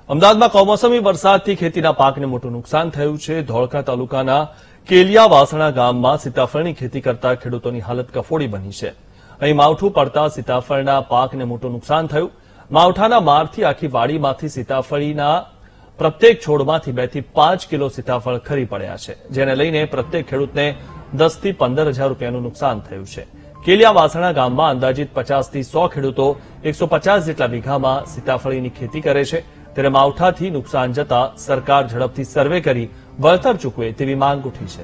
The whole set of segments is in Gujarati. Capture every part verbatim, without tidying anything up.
અમદાવાદમાં કમોસમી વરસાદથી ખેતીના પાકને મોટું નુકસાન થયું છે। ધોળકા તાલુકાના કેલિયાવાસણા ગામમાં સીતાફળની ખેતી કરતા ખેડૂતોની હાલત કફોડી બની છે। અહીં માવઠું પડતા સીતાફળના પાકને મોટું નુકસાન થયું। માવઠાના મારથી આખી વાડીમાંથી સીતાફળીના પ્રત્યેક છોડમાંથી બે થી પાંચ કિલો સીતાફળ ખરી પડ્યા છે, જેને લઈને પ્રત્યેક ખેડૂતને દસ થી પંદર હજાર રૂપિયાનું નુકસાન થયું છે। કેલિયાવાસણા ગામમાં અંદાજિત પચાસ થી સો ખેડૂતો એકસો પચાસ જેટલા વીઘામાં સીતાફળીની ખેતી કરે છે। ત્યારે માવઠાથી નુકસાન જતા સરકાર ઝડપથી સર્વે કરી વળતર ચૂકવે તેવી માંગ ઉઠી છે।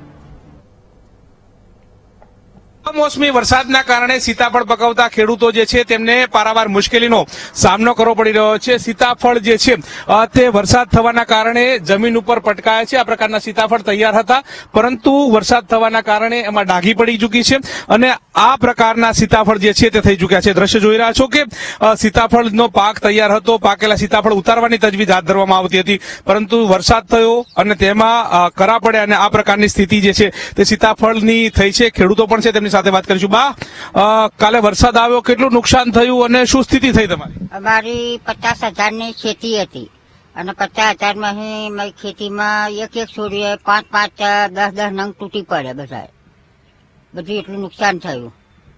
કમોસમી વરસાદના કારણે સીતાફળ પકવતા ખેડૂતો જે છે તેમને પારાવાર મુશ્કેલીનો સામનો કરવો પડી રહ્યો છે। સીતાફળ જે છે તે વરસાદ થવાના કારણે જમીન ઉપર પટકાયા છે। આ પ્રકારના સીતાફળ તૈયાર હતા, પરંતુ વરસાદ થવાના કારણે એમાં ડાઘી પડી ચૂકી છે અને આ પ્રકારના સીતાફળ જે છે તે થઈ ચૂક્યા છે। દ્રશ્ય જોઈ રહ્યા છો કે સીતાફળનો પાક તૈયાર હતો, પાકેલા સીતાફળ ઉતારવાની તજવીજ હાથ ધરવામાં આવતી હતી, પરંતુ વરસાદ થયો અને તેમાં કરા પડ્યા અને આ પ્રકારની સ્થિતિ જે છે તે સીતાફળની થઈ છે। ખેડૂતો પણ છે તેમની સાથે વાત કરીશું। બા, કાલે વરસાદ આવ્યો, કેટલું નુકસાન થયું અને શું સ્થિતિ થઈ તમારી? અમારી પચાસ હજાર ની ખેતી હતી અને પચાસ હજાર માં ખેતીમાં એક એક છોડીએ પાંચ પાંચ દસ દસ નંગ તૂટી પડે, બધા બધું એટલું નુકસાન થયું।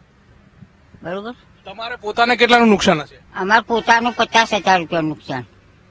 બરોબર, તમારે પોતાને કેટલાનું નુકસાન હશે? અમારે પોતાનું પચાસ હજાર રૂપિયા નુકસાન,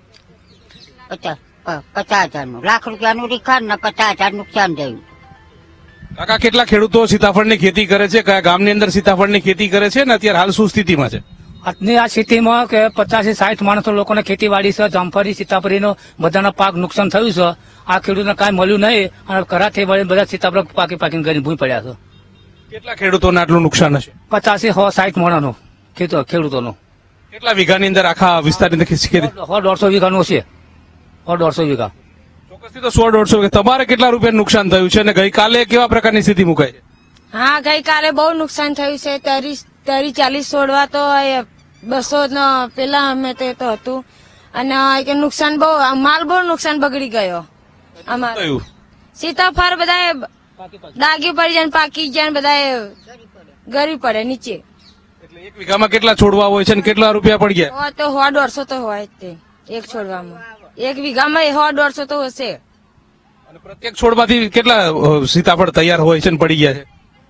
પચાસ પચાસ હજાર નું લાખ રૂપિયાનું રીખાન ને પચાસ હજાર નુકસાન થયું। કાકા, કેટલા ખેડૂતો સીતાફળની ખેતી કરે છે? કયા ગામની અંદર સીતાફળની ખેતી કરે છે ને અત્યારે હાલ શું સ્થિતિમાં છે? આજની આ સ્થિતિમાં કે પચાસ થી સાઠ માણસો લોકોને ખેતીવાડી છે, જામફળી સીતાફળીનો બધાના પાક નુકસાન થયું છે। આ ખેડૂતને કાંઈ મળ્યું નહીં અને કરાથી વળી બધા સીતાફળ પાકી પાકીને ગરીબ ભૂઈ પડ્યા છે। કેટલા ખેડૂતોને આટલું નુકસાન હશે? પચાસ થી સો સાઠ માણસનો ખેડૂતોનો। કેટલા વીઘાની અંદર આખા વિસ્તારની અંદર ખેતી? સો દોઢસો વીઘાનું છે, સો દોઢસો વીઘા। ચોક્કસથી તો સો દોઢસો વીઘા। તમારે કેટલા રૂપિયા નુકસાન થયું છે અને ગઈકાલે કેવા પ્રકારની સ્થિતિ મુકાઈ છે? હા, ગઈકાલે બહુ નુકસાન થયું છે। તરી તરી ચાલીસ છોડવા તો બસો પેલા અમે તે તો હતું અને નુકસાન બહુ, માલ બહુ નુકસાન બગડી ગયો અમારે। સીતાફળ બધા ડાગી પડી જાય, પાકી જાય, બધા ગરી પડે નીચે। એટલે એક વીઘામાં કેટલા છોડવા હોય છે અને કેટલા રૂપિયા પડી ગયા? તો સો દોઢસો તો હોય તે એક છોડવામાં, એક વીઘામાં સો દોઢસો તો હશે। અને પ્રત્યેક છોડમાંથી કેટલા સીતાફળ તૈયાર હોય છે ને પડી ગયા છે?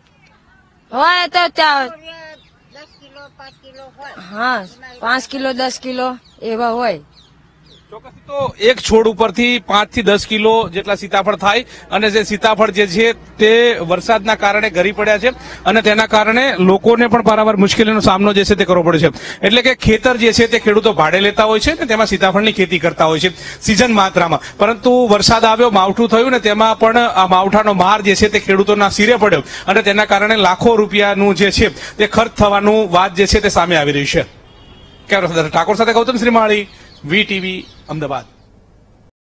હોય તો હા, પાંચ કિલો દસ કિલો એવા હોય। ચોક્કસથી તો એક છોડ ઉપરથી પાંચ થી દસ કિલો જેટલા સીતાફળ થાય અને જે સીતાફળ જે છે તે વરસાદના કારણે ગરી પડ્યા છે અને તેના કારણે લોકોને પણ પારાવાર મુશ્કેલીનો સામનો જે છે તે કરવો પડે છે। એટલે કે ખેતર જે છે તે ખેડૂતો ભાડે લેતા હોય છે ને તેમાં સીતાફળની ખેતી કરતા હોય છે સિઝન માત્રામાં, પરંતુ વરસાદ આવ્યો, માવઠું થયું ને તેમાં પણ આ માવઠાનો માર જે છે તે ખેડૂતોના સિરે પડ્યો અને તેના કારણે લાખો રૂપિયાનું જે છે તે ખર્ચ થવાનું વાત જે છે તે સામે આવી રહી છે। કેમેરા ઠાકોર સાથે ગૌતમ શ્રીમાળી, વીટીવી, અમદાવાદ।